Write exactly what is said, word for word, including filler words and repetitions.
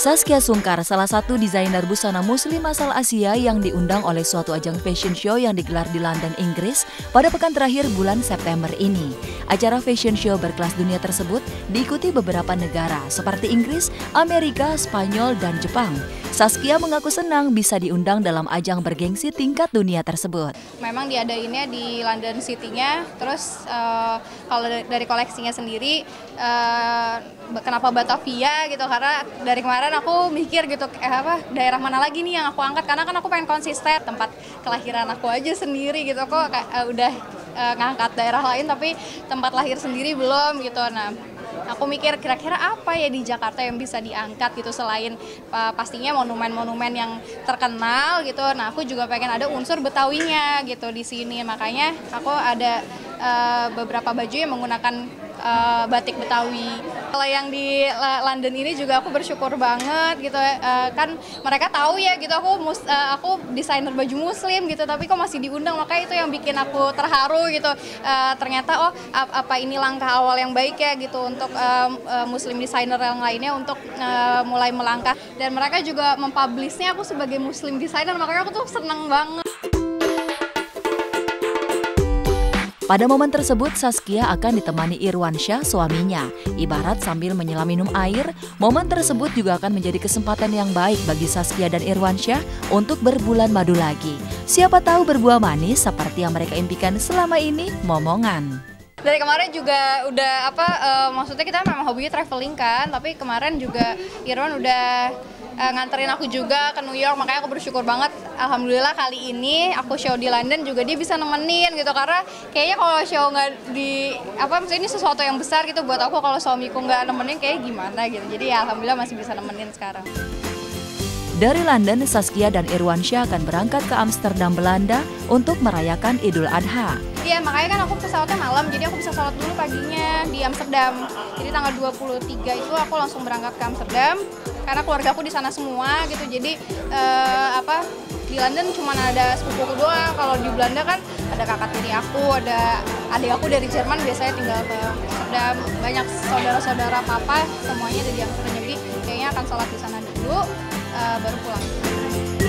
Saskia Sungkar, salah satu desainer busana muslim asal Asia yang diundang oleh suatu ajang fashion show yang digelar di London, Inggris pada pekan terakhir bulan September ini. Acara fashion show berkelas dunia tersebut diikuti beberapa negara seperti Inggris, Amerika, Spanyol, dan Jepang. Saskia mengaku senang bisa diundang dalam ajang bergengsi tingkat dunia tersebut. Memang diadainnya di London City-nya, terus uh, kalau dari koleksinya sendiri, uh, kenapa Batavia gitu, karena dari kemarin aku mikir gitu, eh, apa daerah mana lagi nih yang aku angkat, karena kan aku pengen konsisten, tempat kelahiran aku aja sendiri gitu, kok uh, udah uh, ngangkat daerah lain tapi tempat lahir sendiri belum gitu. Nah, aku mikir kira-kira apa ya di Jakarta yang bisa diangkat gitu selain uh, pastinya monumen-monumen yang terkenal gitu. Nah, aku juga pengen ada unsur Betawinya gitu di sini. Makanya aku ada uh, beberapa baju yang menggunakan uh, batik Betawi. Kalau yang di London ini juga aku bersyukur banget gitu. Uh, kan mereka tahu ya gitu aku mus, uh, aku desainer baju muslim gitu, tapi kok masih diundang, makanya itu yang bikin aku terharu gitu. Uh, ternyata oh apa ini langkah awal yang baik ya gitu untuk uh, uh, muslim desainer yang lainnya untuk uh, mulai melangkah, dan mereka juga mempublishnya aku sebagai muslim desainer, makanya aku tuh seneng banget. Pada momen tersebut, Saskia akan ditemani Irwansyah, suaminya. Ibarat sambil menyelam minum air, momen tersebut juga akan menjadi kesempatan yang baik bagi Saskia dan Irwansyah untuk berbulan madu lagi. Siapa tahu berbuah manis seperti yang mereka impikan selama ini, momongan. Dari kemarin juga udah apa, uh, maksudnya kita memang hobinya traveling kan, tapi kemarin juga Irwan udah uh, nganterin aku juga ke New York, makanya aku bersyukur banget. Alhamdulillah kali ini aku show di London juga dia bisa nemenin gitu, karena kayaknya kalau show nggak di apa, maksudnya ini sesuatu yang besar gitu buat aku, kalau suamiku nggak nemenin kayak gimana gitu. Jadi ya alhamdulillah masih bisa nemenin sekarang. Dari London, Saskia dan Irwansyah akan berangkat ke Amsterdam, Belanda untuk merayakan Idul Adha. Iya, makanya kan aku pesawatnya malam, jadi aku bisa sholat dulu paginya di Amsterdam. Jadi tanggal dua puluh tiga itu aku langsung berangkat ke Amsterdam, karena keluarga aku di sana semua gitu. Jadi eh, apa di London cuma ada sepupuku doang. Kalau di Belanda kan ada kakak tiri aku, ada adik aku dari Jerman biasanya tinggal ke Amsterdam. Banyak saudara-saudara papa semuanya ada di Amsterdam. Jadi kayaknya akan sholat di sana dulu, uh, baru pulang.